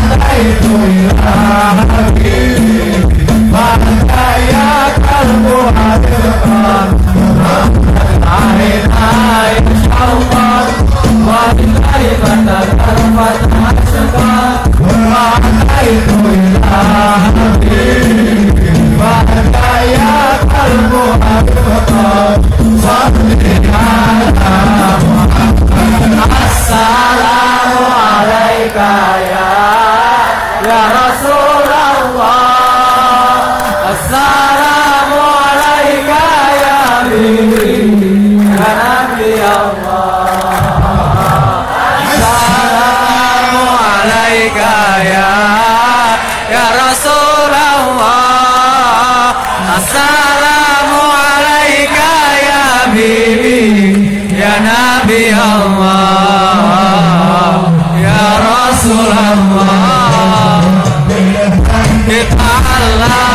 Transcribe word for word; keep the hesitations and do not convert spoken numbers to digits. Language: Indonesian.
itu ilah habibi maka ya kalbu hadirkan akhirnya insyaallah walillahi batakal fatah sekat maka itu ilah habibi maka ya kalbu hadirkan assalamu alaika ya ya Rasulullah assalamu alaika ya Nabi ya Nabi Allah assalamu alaika ya ya Rasulullah assalamu alaika ya Bibi ya Nabi Allah ya Rasulullah kita Allah